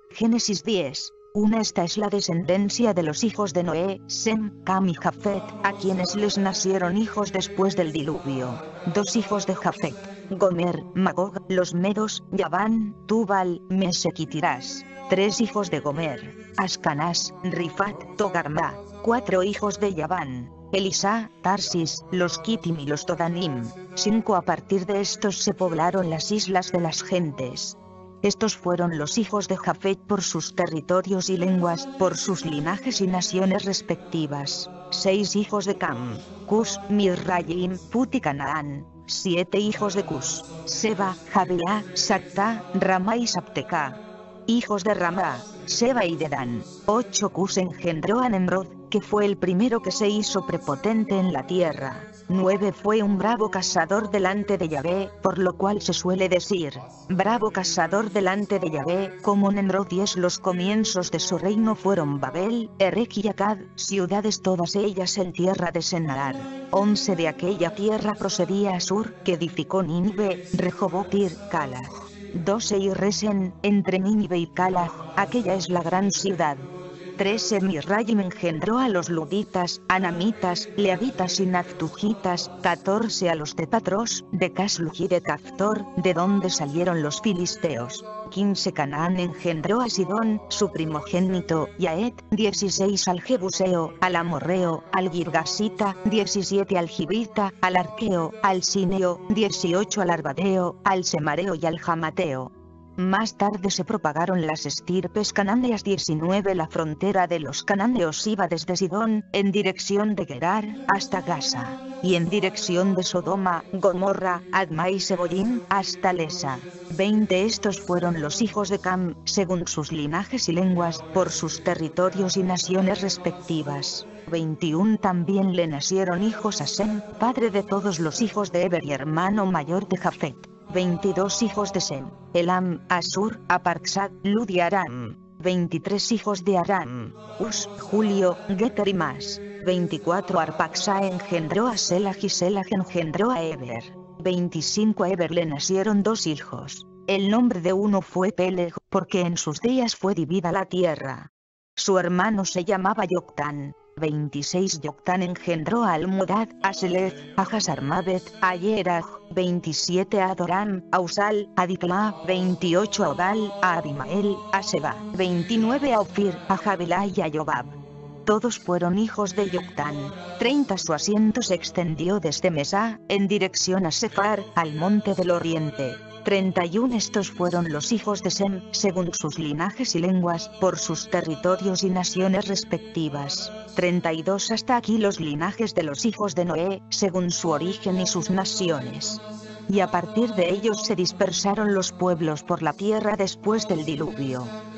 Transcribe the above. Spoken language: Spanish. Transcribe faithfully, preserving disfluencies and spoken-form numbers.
Génesis diez. Una Esta es la descendencia de los hijos de Noé, Sem, Cam y Jafet, a quienes les nacieron hijos después del diluvio. Dos hijos de Jafet: Gomer, Magog, los medos, Yaván, Tubal, Mesec y Tirás. Tres hijos de Gomer: Ascanaz, Rifat, Togarma. Cuatro hijos de Yaván: Elisá, Tarsis, los Kitim y los Todanim. Cinco A partir de estos se poblaron las islas de las gentes. Estos fueron los hijos de Jafet por sus territorios y lenguas, por sus linajes y naciones respectivas. Seis hijos de Cam: Cus, Mizraim, Put y Canaán. Siete hijos de Cus: Seba, Jabeá, Sactá, Ramá y Sabtecá. Hijos de Ramá: Seba y Dedán. Ocho Cus engendró a Nemrod, que fue el primero que se hizo prepotente en la tierra. Nueve Fue un bravo cazador delante de Yahvé, por lo cual se suele decir, bravo cazador delante de Yahvé, como Nemrod. Diez Los comienzos de su reino fueron Babel, Erech y Akkad, ciudades todas ellas en tierra de Sennaar. Once De aquella tierra procedía Asur, que edificó Nínive, Rehoboth y Cala. Doce Y Resen, entre Nínive y Cala, aquella es la gran ciudad. Trece Mizraim engendró a los luditas, anamitas, leavitas y naftujita. Catorce A los de Patros, de Casluj y de Caftor, de donde salieron los filisteos. Quince Canaán engendró a Sidón, su primogénito, y a Et. Dieciséis Al Jebuseo, al Amorreo, al Girgasita. Diecisiete Al Gibita, al Arqueo, al Sineo. Dieciocho Al Arbadeo, al Semareo y al Jamateo. Más tarde se propagaron las estirpes cananeas. Diecinueve La frontera de los cananeos iba desde Sidón, en dirección de Gerar, hasta Gaza, y en dirección de Sodoma, Gomorra, Adma y Seboyim, hasta Lesa. Veinte Estos fueron los hijos de Cam, según sus linajes y lenguas, por sus territorios y naciones respectivas. Veintiuno También le nacieron hijos a Sem, padre de todos los hijos de Eber y hermano mayor de Jafet. Veintidós hijos de Sem: Elam, Asur, Aparxad, Lud y Aram. Veintitrés hijos de Aram: Us, Julio, Geter y más. Veinticuatro Arpaxad engendró a Selaj y Selaj engendró a Eber. Veinticinco A Eber le nacieron dos hijos. El nombre de uno fue Peleg, porque en sus días fue dividida la tierra. Su hermano se llamaba Yoctán. Veintiséis Yoctán engendró a Almodad, a Selef, a Hasarmabet, a Yeraj. Veintisiete A Adoram, a Usal, a Dicla. Veintiocho A Obal, a Abimael, a Seba. Veintinueve A Ofir, a Jabilá y a Yobab. Todos fueron hijos de Yoctán. Treinta Su asiento se extendió desde Mesá, en dirección a Sefar, al monte del oriente. Treinta y uno Estos fueron los hijos de Sem, según sus linajes y lenguas, por sus territorios y naciones respectivas. Treinta y dos Hasta aquí los linajes de los hijos de Noé, según su origen y sus naciones. Y a partir de ellos se dispersaron los pueblos por la tierra después del diluvio.